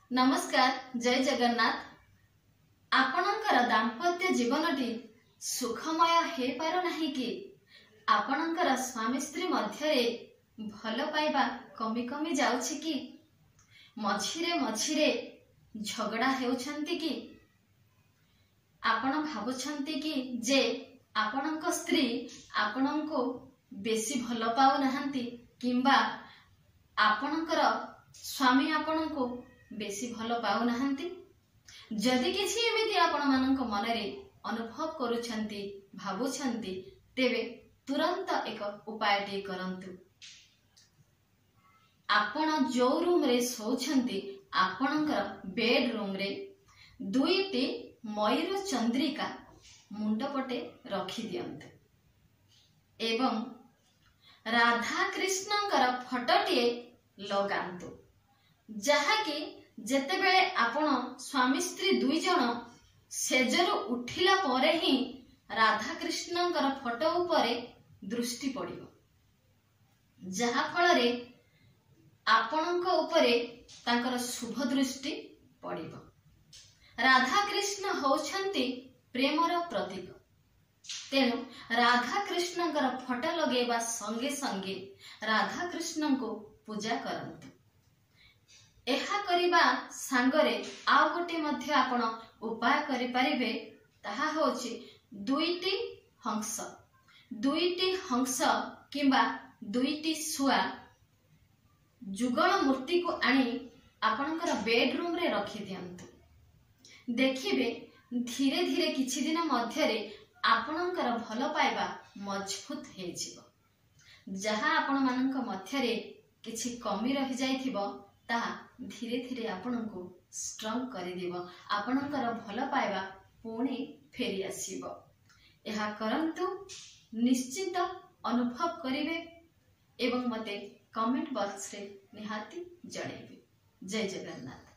नमस्कार, जय जगन्नाथ। आपणकर दाम्पत्य जीवनटी सुखमय हे पारो नहीं कि आपणकर स्वामी स्त्री मध्य भल पाइबा कमी कमी जाउछि कि मझिरे मझिरे झगड़ा हेउछंती कि आपण भाबुछंती कि जे आपणक स्त्री आपणको बेसी भल पाउ नहंती किंबा आपणकर स्वामी आपणको बेसी भल पाउ नहंती। जदि किछि एमिति आपण मानक मनरे अनुभव करूछंती भाबुछंती तेबे तुरंत एक उपायटी करंतु। आपण जो रूम रे सोछंती आपणकर बेडरूम रे दुईटी मयूर चंद्रिका मुंडपटे रखी दियंतु एवं राधा कृष्णकर फोटोटीए लगांतु, जहाँकि जेतेबेले आपण स्वामी स्त्री दुई जन सेजरु उठिला परे ही राधा कृष्णकर फोटो उपरे दृष्टि पड़िबो, जहा फलरे आपणक उपरे तांकर शुभ दृष्टि पड़िबो। राधा कृष्ण होछंती प्रेमर प्रतीक, तेणु राधा कृष्णकर फोटो लगेबा संगे संगे राधा कृष्ण को पूजा करंतु। एहा करिबा सांगरे आउ गोटे मध्य आपण उपाय करि परिबे, ताहा होछि दुईटी हंस किंबा दुईटी सुआ जुगल मूर्ति को आनी आपणकर बेडरूम रे रखि दियंतु। देखिबे धीरे धीरे किछि दिन मध्यरे आपणकर भल पाइबा मजबूत हे जिवो। जहा आपण मानक मध्यरे किछि कमी रहि जाइथिबो ताहा धीरे धीरे आपणको स्ट्रॉंग करि दिबो, आपणकर भल पाइबा पुणी फेरी आसीबो। एहा करंतु, निश्चित अनुभव करिवे एवं मते कमेंट बॉक्स रे निहाती जणैबे। जय जगन्नाथ।